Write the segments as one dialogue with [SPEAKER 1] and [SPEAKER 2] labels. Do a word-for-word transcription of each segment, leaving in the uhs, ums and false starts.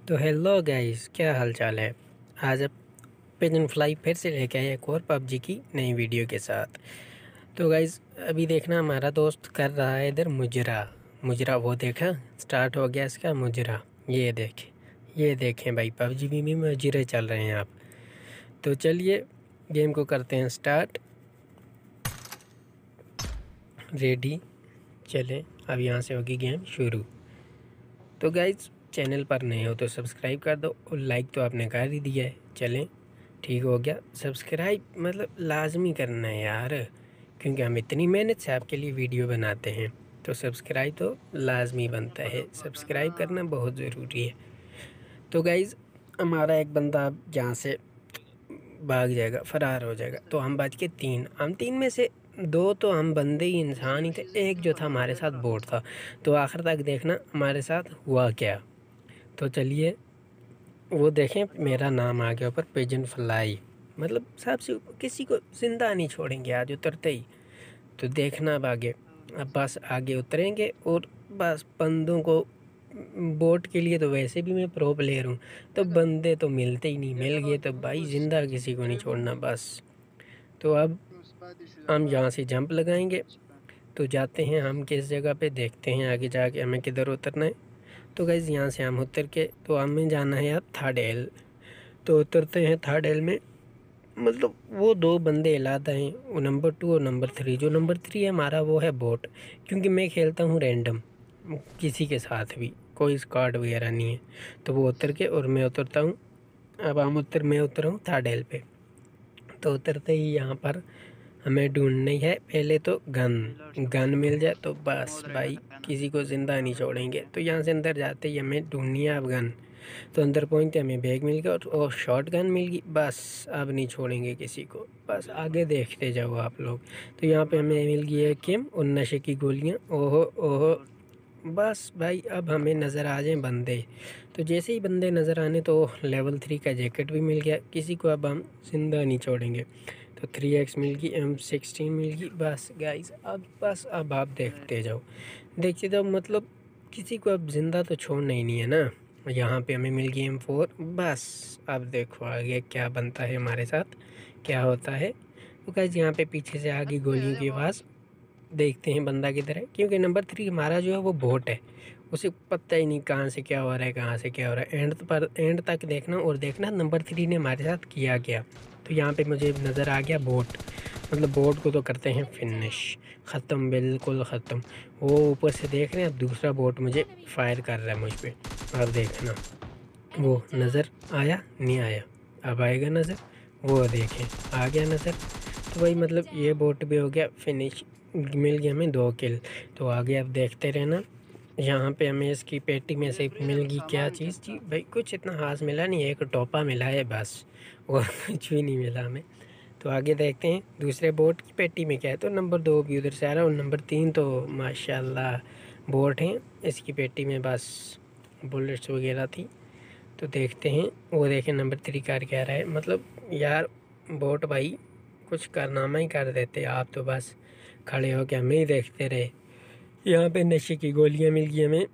[SPEAKER 1] तो hello guys, क्या हाल चाल है। आज अब पिजन फ्लाई फिर से लेके आए एक और पबजी की नई वीडियो के साथ। तो गाइस अभी देखना हमारा दोस्त कर रहा है इधर मुजरा मुजरा वो देखा स्टार्ट हो गया इसका मुजरा। ये देखें ये देखें भाई, पबजी में भी मुजरे चल रहे हैं आप। तो चलिए गेम को करते हैं स्टार्ट। रेडी, चलें अब यहाँ से होगी गेम शुरू। तो गाइस चैनल पर नए हो तो सब्सक्राइब कर दो और लाइक तो आपने कर ही दिया है। चलें ठीक हो गया, सब्सक्राइब मतलब लाजमी करना है यार, क्योंकि हम इतनी मेहनत से आपके लिए वीडियो बनाते हैं तो सब्सक्राइब तो लाजमी बनता है। सब्सक्राइब करना बहुत ज़रूरी है। तो गाइस हमारा एक बंदा यहाँ से भाग जाएगा, फरार हो जाएगा, तो हम बच के तीन हम तीन में से दो तो हम बंदे ही इंसान ही थे, एक जो था हमारे साथ बोट था। तो आखिर तक देखना हमारे साथ हुआ क्या। तो चलिए वो देखें, मेरा नाम आ गया ऊपर पिजन फ्लाई, मतलब सबसे किसी को जिंदा नहीं छोड़ेंगे आज उतरते ही। तो देखना अब आगे, अब बस आगे उतरेंगे और बस बंदों को, बोट के लिए तो वैसे भी मैं प्रो प्लेयर हूँ, तो बंदे तो मिलते ही नहीं, मिल गए तो भाई जिंदा किसी को नहीं छोड़ना बस। तो अब हम यहाँ से जंप लगाएंगे, तो जाते हैं हम किस जगह पे, देखते हैं आगे जाके हमें किधर उतरना है। तो गाइज़ यहाँ से हम उतर के तो हमें जाना है अब थर्ड एल। तो उतरते हैं थर्ड एल में, मतलब वो दो बंदे अलादा हैं, वो नंबर टू और नंबर थ्री। जो नंबर थ्री है हमारा वो है बोट, क्योंकि मैं खेलता हूँ रैंडम, किसी के साथ भी कोई स्क्वाड वगैरह नहीं है। तो वो उतर के और मैं उतरता हूँ। अब हम उतर मैं उतर हूँ थर्ड एल पे। तो उतरते ही यहाँ पर हमें ढूंढनी है पहले तो गन गन मिल जाए तो बस भाई किसी को ज़िंदा नहीं छोड़ेंगे। तो यहाँ से अंदर जाते ही हमें ढूंढनी है अब गन। तो अंदर पहुँचते हमें बैग मिल गया और शॉट गन मिल गई, बस अब नहीं छोड़ेंगे किसी को, बस आगे देखते जाओ आप लोग। तो यहाँ पे हमें मिल गई है किम और नशे की गोलियाँ। ओहो ओहो, बस भाई अब हमें नज़र आ जाए बंदे। तो जैसे ही बंदे नज़र आने तो लेवल थ्री का जैकेट भी मिल गया, किसी को अब हम जिंदा नहीं छोड़ेंगे। तो थ्री एक्स मिल गई, एम सिक्सटीन मिल गई, बस गाइस अब बस अब आप देखते जाओ देखते जाओ, मतलब किसी को अब जिंदा तो छोड़ना ही नहीं है ना। यहाँ पे हमें मिल गई एम फोर, बस अब देखो आगे क्या बनता है हमारे साथ, क्या होता है। तो गाइस यहाँ पे पीछे से आ गई गोलियों की आवाज़, देखते हैं बंदा किधर है, क्योंकि नंबर थ्री हमारा जो है वो बोट है, उसे पता ही नहीं कहाँ से क्या हो रहा है, कहाँ से क्या हो रहा है। एंड पर एंड तक देखना और देखना नंबर थ्री ने हमारे साथ किया गया। तो यहाँ पे मुझे नज़र आ गया बोट, मतलब बोट को तो करते हैं फिनिश, ख़त्म बिल्कुल ख़त्म। वो ऊपर से देख रहे हैं, अब दूसरा बोट मुझे फायर कर रहा है मुझ पर। अब देखना वो नज़र आया नहीं आया, अब आएगा नज़र, वो देखें आ गया नज़र। तो भाई मतलब ये बोट भी हो गया फिनिश, मिल गया हमें दो किल। तो आगे अब देखते रहना। यहाँ पे हमें इसकी पेटी में से मिल गई क्या चीज़ थी भाई, कुछ इतना खास मिला नहीं, एक टोपा मिला है बस, और कुछ भी नहीं मिला हमें। तो आगे देखते हैं दूसरे बोट की पेटी में क्या है। तो नंबर दो भी उधर से आ रहा है और नंबर तीन तो माशाल्लाह बोट हैं, इसकी पेटी में बस बुलेट्स वगैरह थी। तो देखते हैं, वो देखें नंबर थ्री कार कह रहा है, मतलब यार बोट भाई कुछ कारनामा ही कर देते, आप तो बस खड़े हो के हमें ही देखते रहे। यहाँ पे नशे की गोलियाँ मिल गई हमें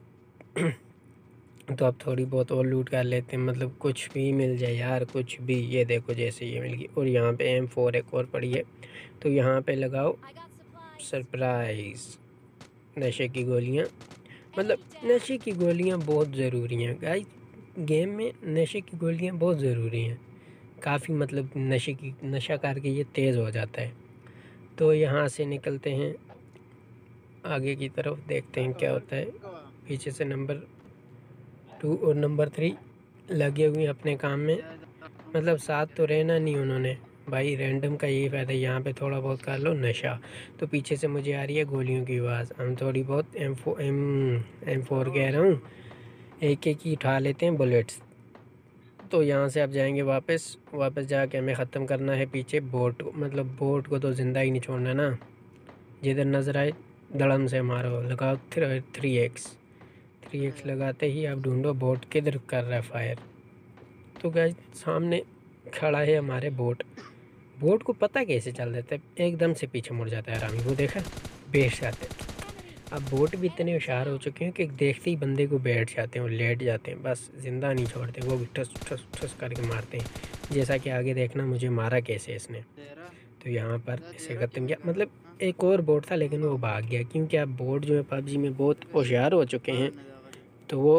[SPEAKER 1] तो अब थोड़ी बहुत और लूट कर लेते हैं, मतलब कुछ भी मिल जाए यार, कुछ भी। ये देखो जैसे ये मिल गई, और यहाँ पे एम फोर एक और पड़ी है, तो यहाँ पे लगाओ सरप्राइज़ नशे की गोलियाँ। मतलब नशे की गोलियाँ बहुत ज़रूरी हैं गाइस, गेम में नशे की गोलियाँ बहुत ज़रूरी हैं काफ़ी, मतलब नशे की नशा करके ये तेज़ हो जाता है। तो यहाँ से निकलते हैं आगे की तरफ, देखते हैं क्या होता है। पीछे से नंबर टू और नंबर थ्री लगे हुए अपने काम में, मतलब साथ तो रहना नहीं उन्होंने भाई, रैंडम का यही फ़ायदा है, यहाँ पे थोड़ा बहुत कर लो नशा। तो पीछे से मुझे आ रही है गोलियों की आवाज़, हम थोड़ी बहुत एम फो एम एम फोर कह रहा हूँ, एक एक ही उठा लेते हैं बुलेट्स। तो यहाँ से अब जाएंगे वापस वापस जाके हमें ख़त्म करना है पीछे बोट, मतलब बोट को तो ज़िंदा ही नहीं छोड़ना ना। जिधर नज़र आए धड़म से मारो, लगाओ थ्री एक्स थ्री एक्स लगाते ही आप ढूंढो बोट किधर कर रहा है फायर। तो गाइस सामने खड़ा है हमारे बोट, बोट को पता कैसे चल देता है, एकदम से पीछे मुड़ जाता है आरामी, वो देखा बेच जाते। अब बोट भी इतने होशियार हो चुके हैं कि देखते ही बंदे को बैठ जाते हैं और लेट जाते हैं, बस ज़िंदा नहीं छोड़ते, वो भी ठस ठस ठस करके मारते हैं। जैसा कि आगे देखना मुझे मारा कैसे इसने। तो यहाँ पर इसे ख़त्म किया। मतलब एक और बोट था लेकिन वो भाग गया, क्योंकि अब बोट जो है पबजी में बहुत होशियार हो चुके हैं, तो वो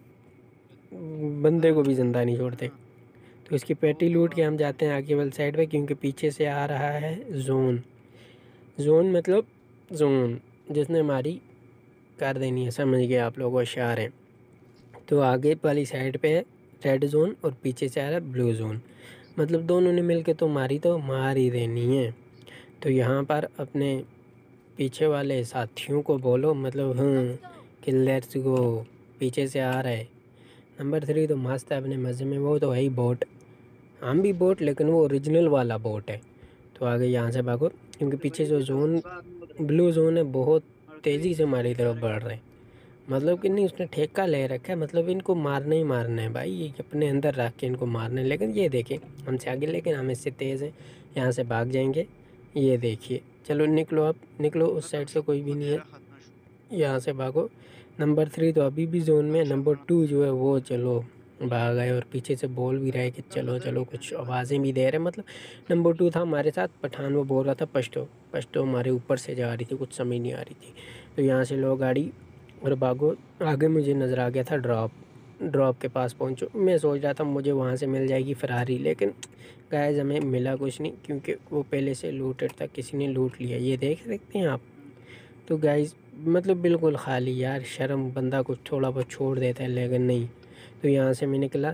[SPEAKER 1] बंदे को भी ज़िंदा नहीं छोड़ते। तो इसकी पेटी लूट के हम जाते हैं आगे वाली साइड पे, क्योंकि पीछे से आ रहा है जोन। जोन मतलब जोन जिसने हमारी कर देनी है, समझ गए आप लोग, होशियार हैं। तो आगे वाली साइड पे है रेड जोन और पीछे से आ रहा है ब्लू जोन, मतलब दोनों ने मिलके तो मारी तो मार ही देनी है। तो यहाँ पर अपने पीछे वाले साथियों को बोलो, मतलब हाँ कि लेट्स गो, पीछे से आ रहा है नंबर थ्री, तो मस्त है अपने मज़े में। वो तो है ही बोट, हम भी बोट, लेकिन वो ओरिजिनल वाला बोट है। तो आगे यहाँ से भागो, क्योंकि पीछे जो जोन ब्लू जोन है बहुत तेज़ी से हमारी तरफ बढ़ रहे हैं। मतलब कि नहीं, उसने ठेका ले रखा है, मतलब इनको मारना ही मारना है भाई, ये अपने अंदर रख के इनको मारना है। लेकिन ये देखें हमसे आगे, लेकिन हम इससे तेज़ हैं, यहाँ से भाग जाएंगे। ये देखिए, चलो निकलो, अब निकलो, उस साइड से कोई भी नहीं है, यहाँ से भागो। नंबर थ्री तो अभी भी जोन में, नंबर टू जो है वो चलो भाग आए, और पीछे से बोल भी रहे कि चलो चलो, कुछ आवाज़ें भी दे रहे। मतलब नंबर टू था हमारे साथ पठान, वो बोल रहा था पश्तो पश्तो, हमारे ऊपर से जा रही थी, कुछ समझ नहीं आ रही थी। तो यहाँ से लो गाड़ी और भागो। आगे मुझे नज़र आ गया था ड्रॉप, ड्रॉप के पास पहुँचो। मैं सोच रहा था मुझे वहाँ से मिल जाएगी फरारी, लेकिन गाइस हमें मिला कुछ नहीं, क्योंकि वो पहले से लूटेड था, किसी ने लूट लिया। ये देख सकते हैं आप। तो गाइस मतलब बिल्कुल खाली यार, शर्म बंदा कुछ थोड़ा बहुत छोड़ देता है, लेकिन नहीं। तो यहाँ से मैं निकला,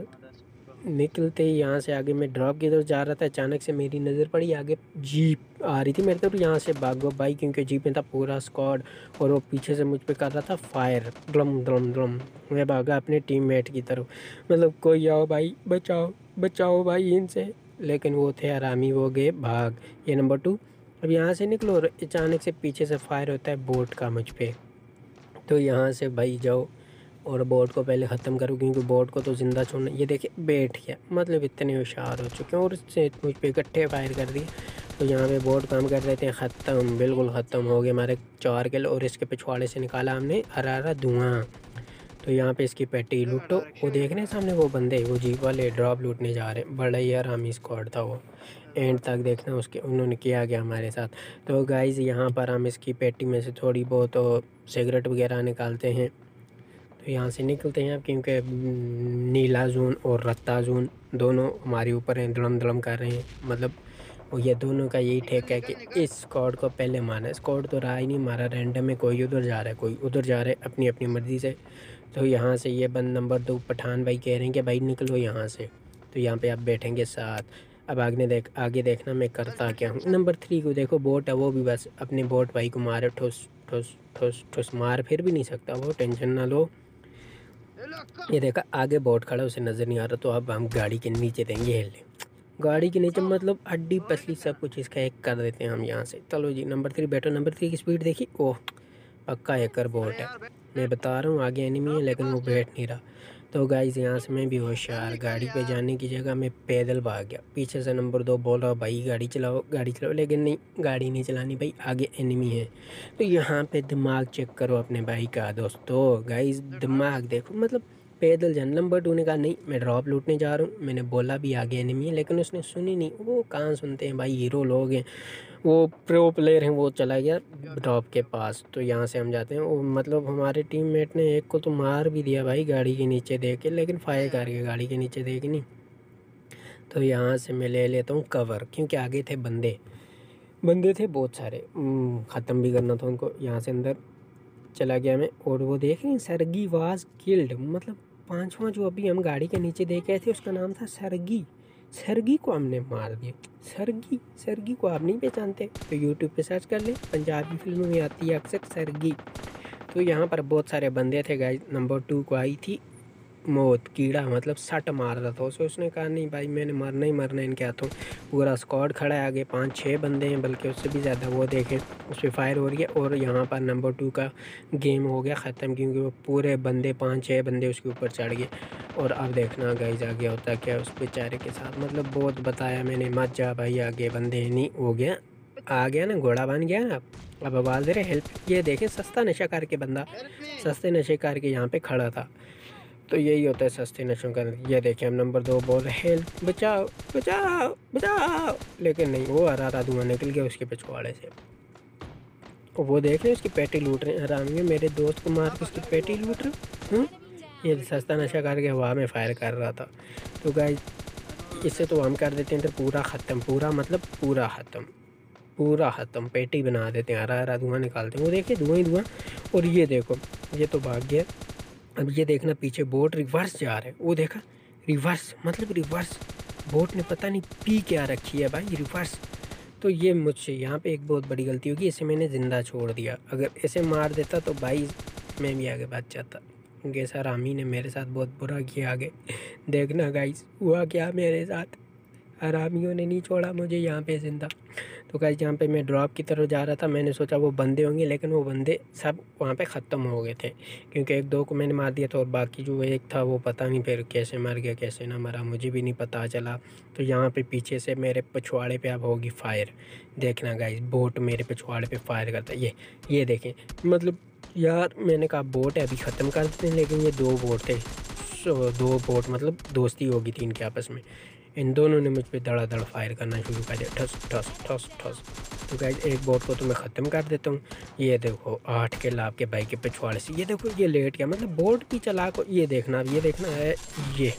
[SPEAKER 1] निकलते ही यहाँ से आगे मैं ड्रॉप की तरफ जा रहा था, अचानक से मेरी नज़र पड़ी आगे जीप आ रही थी मेरे तरफ। यहाँ से भागो भाई, क्योंकि जीप में था पूरा स्क्वाड, और वो पीछे से मुझ पे कर रहा था फायर, ड्रम ड्रम ड्रम। मैं भागा अपने टीममेट की तरफ, मतलब कोई आओ भाई, बचाओ बचाओ भाई इनसे, लेकिन वो थे हरामी, वो गए भाग। ये नंबर टू। अब यहाँ से निकलो और अचानक से पीछे से फायर होता है बोट का मुझ पे। तो यहाँ से भाई जाओ और बोट को पहले ख़त्म करो, क्योंकि बोट को तो ज़िंदा छोड़ना। ये देखिए बैठ गया, मतलब इतने होशियार हो चुके हैं, और इससे मुझ पे इकट्ठे फायर कर दिए। तो यहाँ पे बोट काम कर रहे थे, ख़त्म, बिल्कुल ख़त्म हो गए हमारे चार किल। और इसके पिछवाड़े से निकाला हमने हरा हरा धुआँ। तो यहाँ पे इसकी पेटी लूटो। वो देख रहे हैं सामने वो बंदे, वो जीप वाले ड्रॉप लूटने जा रहे हैं, बड़ा ही हरामी स्क्वाड था वो। एंड तक देखना उसके उन्होंने किया गया हमारे साथ। तो गाइज़ यहाँ पर हम इसकी पेटी में से थोड़ी बहुत सिगरेट वगैरह निकालते हैं। तो यहाँ से निकलते हैं अब, क्योंकि नीला जोन और रत्ता जोन दोनों हमारे ऊपर हैं, धड़म धड़म कर रहे हैं। मतलब वो ये दोनों का यही ठेका है कि इस स्क्वाड को पहले मारना। स्क्वाड तो रहा ही नहीं हमारा, रैंडम में कोई उधर जा रहा है, कोई उधर जा रहा है अपनी अपनी मर्ज़ी से। तो यहाँ से ये बंद नंबर दो पठान भाई कह रहे हैं कि भाई निकलो यहाँ से। तो यहाँ पे आप बैठेंगे साथ। अब आगे देख आगे देखना मैं करता क्या हूँ। नंबर थ्री को देखो, बोट है वो भी बस अपने बोट भाई को मारे, ठुस ठुस ठुस ठुस, मार फिर भी नहीं सकता वो, टेंशन ना लो। ये देखा आगे बोट खड़ा, उसे नज़र नहीं आ रहा, तो अब हम गाड़ी के नीचे देंगे हिले। गाड़ी के नीचे मतलब हड्डी पसली सब कुछ इसका एक कर देते हैं हम यहाँ से। चलो जी नंबर थ्री बैठो। नंबर थ्री की स्पीड देखी, ओह पक्का हैकर बोट है, मैं बता रहा हूँ आगे एनिमी है, लेकिन वो बैठ नहीं रहा। तो गाइस यहाँ से मैं भी होशियार, गाड़ी पे जाने की जगह मैं पैदल भाग गया। पीछे से नंबर दो बोल रहा भाई गाड़ी चलाओ गाड़ी चलाओ, लेकिन नहीं, गाड़ी नहीं चलानी भाई, आगे एनिमी है। तो यहाँ पे दिमाग चेक करो अपने भाई का दोस्तों, गाइस दिमाग देखो। मतलब पैदल जाना। नंबर टू ने कहा नहीं मैं ड्रॉप लूटने जा रहा हूँ, मैंने बोला भी आगे एनिमी है, लेकिन उसने सुनी नहीं। वो कहाँ सुनते हैं भाई, हीरो लोग हैं, वो प्रो प्लेयर हैं। वो चला गया ड्रॉप के पास। तो यहाँ से हम जाते हैं। वो मतलब हमारे टीममेट ने एक को तो मार भी दिया भाई गाड़ी के नीचे देख के, लेकिन फायर करके गाड़ी के नीचे देख नहीं। तो यहाँ से मैं ले लेता हूँ कवर, क्योंकि आगे थे बंदे, बंदे थे बहुत सारे, ख़त्म भी करना था उनको। यहाँ से अंदर चला गया मैं, और वो देख रहे हैं सरगी वाज किल्ड, मतलब पांचवा जो अभी हम गाड़ी के नीचे देख रहे थे उसका नाम था सरगी। सरगी को हमने मार दिया। सरगी सरगी को आप नहीं पहचानते तो यूट्यूब पे सर्च कर ले, पंजाबी फिल्मों में आती है अक्सर सरगी। तो यहाँ पर बहुत सारे बंदे थे गाइस। नंबर टू को आई थी मौत, कीड़ा, मतलब सट मार रहा था उसे। उसने कहा नहीं भाई मैंने मरना ही मरना है इनके हाथों। पूरा स्क्वाड खड़ा है आगे, पाँच छः बंदे हैं, बल्कि उससे भी ज़्यादा। वो देखें उस पर फायर हो रही है, और यहाँ पर नंबर टू का गेम हो गया ख़त्म, क्योंकि वो पूरे बंदे पाँच छः बंदे उसके ऊपर चढ़ गए। और अब देखना गाइस आगे होता क्या उस बेचारे के साथ। मतलब बहुत बताया मैंने, मत जा भाई आगे बंदे नहीं, हो गया आ गया ना, घोड़ा बन गया ना। अब आवाज़ दे रहे हेल्प। ये देखें सस्ता नशा करके बंदा सस्ते नशे करके यहाँ पे खड़ा था। तो यही होता है सस्ते नशों का। ये देखें हम नंबर दो बोल रहे हेल्प, बचाओ बचाओ बचाओ, लेकिन नहीं, वो हरा हरा धुआं निकल गया उसके पिछवाड़े से। वो देख रहे हैं उसकी पेटी लूट रहे हैं हरामियों, मेरे दोस्त को मार के उसकी पेटी लूट रहे हैं। ये सस्ता नशा करके हवा में फायर कर रहा था। तो गाइस इससे तो हम कर देते हैं तो पूरा ख़त्म, पूरा मतलब पूरा ख़त्म, पूरा ख़त्म, पेटी बना देते हैं, हरा हरा धुआं निकालते हैं। वो देखिए धुआं ही धुआं। और ये देखो ये तो भाग गया। अब ये देखना पीछे बोट रिवर्स जा रहा है, वो देखा रिवर्स, मतलब रिवर्स बोट ने पता नहीं पी क्या रखी है भाई, रिवर्स। तो ये मुझसे यहाँ पे एक बहुत बड़ी गलती होगी, इसे मैंने ज़िंदा छोड़ दिया। अगर इसे मार देता तो भाई मैं भी आगे बच जाता, क्योंकि सर रामी ने मेरे साथ बहुत बुरा किया आगे। देखना गाइस हुआ क्या मेरे साथ, हरामियों ने नहीं छोड़ा मुझे यहाँ पे ज़िंदा। तो गाइस यहाँ पे मैं ड्रॉप की तरफ जा रहा था, मैंने सोचा वो बंदे होंगे, लेकिन वो बंदे सब वहाँ पे ख़त्म हो गए थे, क्योंकि एक दो को मैंने मार दिया था और बाकी जो एक था वो पता नहीं फिर कैसे मर गया कैसे ना मरा, मुझे भी नहीं पता चला। तो यहाँ पे पीछे से मेरे पिछवाड़े पे अब होगी फायर। देखना गाइस बोट मेरे पिछवाड़े पे फायर करता है। ये ये देखें, मतलब यार मैंने कहा बोट है अभी ख़त्म कर देते हैं, लेकिन ये दो बोट थे, सो दो बोट मतलब दोस्ती होगी थी इनके आपस में। इन दोनों ने मुझ पे धड़ाधड़ फायर करना शुरू कर दिया, ठस ठस ठस ठस। तो गाइस एक बोट को तो मैं ख़त्म कर देता हूँ। ये देखो आठ के लाभ के भाई के पिछवाड़े से, ये देखो ये लेट गया, मतलब बोट की चालाक को। ये देखना ये देखना है ये,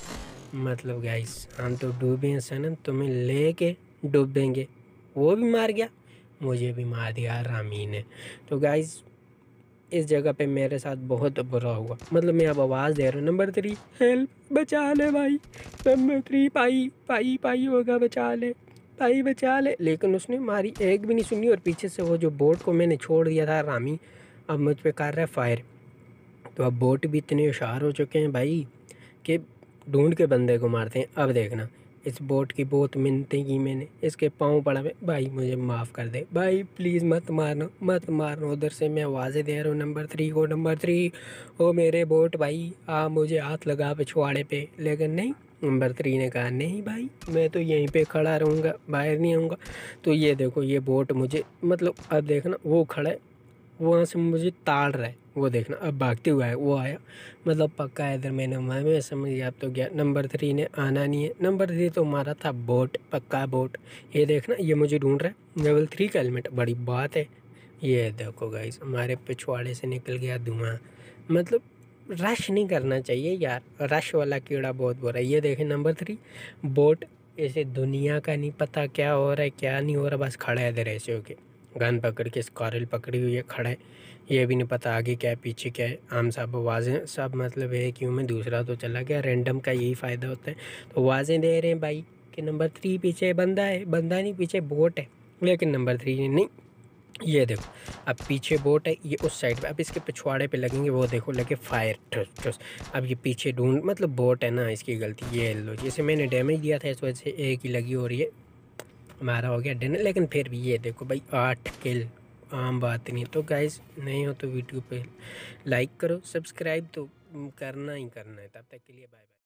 [SPEAKER 1] मतलब गाइस हम तो डूबे हैं सनम, तुम्हें ले के डूबेंगे। वो भी मार गया, मुझे भी मार दिया रामी ने। तो गाइस इस जगह पे मेरे साथ बहुत बुरा हुआ, मतलब मैं अब आवाज़ दे रहा हूँ नंबर थ्री हेल्प, बचा ले भाई, नंबर थ्री पाई पाई पाई होगा, बचा ले भाई बचा ले। लेकिन उसने मारी एक भी नहीं सुनी, और पीछे से वो जो बोट को मैंने छोड़ दिया था रामी अब मुझ पे कर रहा है फायर। तो अब बोट भी इतने होशियार हो चुके हैं भाई कि ढूंढ के बंदे को मारते हैं। अब देखना इस बोट की बहुत मिन्नतें की मैंने, इसके पाँव पड़ा में, भाई मुझे माफ़ कर दे भाई, प्लीज़ मत मारना मत मारना। उधर से मैं आवाज़ें दे रहा हूँ नंबर थ्री को, नंबर थ्री ओ मेरे बोट भाई आ मुझे हाथ लगा पिछवाड़े पे, लेकिन नहीं, नंबर थ्री ने कहा नहीं भाई मैं तो यहीं पे खड़ा रहूँगा, बाहर नहीं आऊँगा। तो ये देखो ये बोट मुझे, मतलब अब देखना वो खड़ा है वहाँ से मुझे ताड़ रहा है, वो देखना अब भागते हुआ है वो आया, मतलब पक्का है इधर मैंने मैं समझ गया अब तो गया। नंबर थ्री ने आना नहीं है, नंबर थ्री तो हमारा था बोट, पक्का बोट। ये देखना ये मुझे ढूंढ रहा है, लेवल थ्री का हेलमेट, बड़ी बात है। ये देखो गाइस हमारे पिछवाड़े से निकल गया धुआं, मतलब रश नहीं करना चाहिए यार, रश वाला कीड़ा बहुत बुरा है। ये देखें नंबर थ्री बोट, ऐसे दुनिया का नहीं पता क्या हो रहा है क्या नहीं हो रहा, बस खड़ा है इधर ऐसे होके, गन पकड़ के स्कॉरल पकड़ी हुई है, खड़ा है, ये भी नहीं पता आगे क्या है पीछे क्या है। हम सब आवाज़ें सब मतलब है क्यों में दूसरा तो चला गया, रैंडम का यही फ़ायदा होता है। तो आवाज़ें दे रहे हैं भाई कि नंबर थ्री पीछे बंदा है, बंदा नहीं पीछे बोट है, लेकिन नंबर थ्री ने नहीं। ये देखो अब पीछे बोट है, ये उस साइड पे, अब इसके पिछवाड़े पे लगेंगे, वो देखो लगे फायर ठस ठस। अब ये पीछे ढूंढ, मतलब बोट है ना इसकी गलती। ये लो जैसे मैंने डैमेज दिया था इस वजह से एक ही लगी, और ये हमारा हो गया डिनर। लेकिन फिर भी ये देखो भाई आठ किल आम बात नहीं। तो गाइस नहीं हो तो वीडियो पे लाइक करो, सब्सक्राइब तो करना ही करना है। तब तक के लिए बाय बाय।